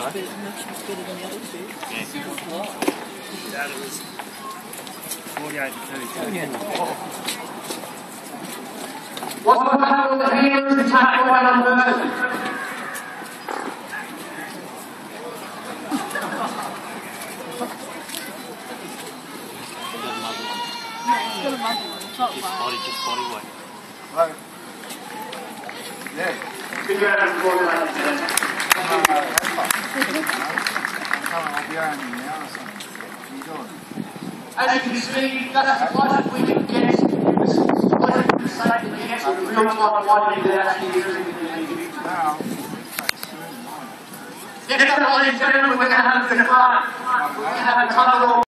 much better than the other two. Yeah. That was 48 to 32. Yeah. What's the battle of the hands to tackle one another? Just body weight. Right. Yeah. Figure out how to call that. As you can see, that's as close as we can get. This is what we can say to the answer. We don't want one that actually using the Next up, ladies and gentlemen, we're going to have the fun. We're going to have a tunnel.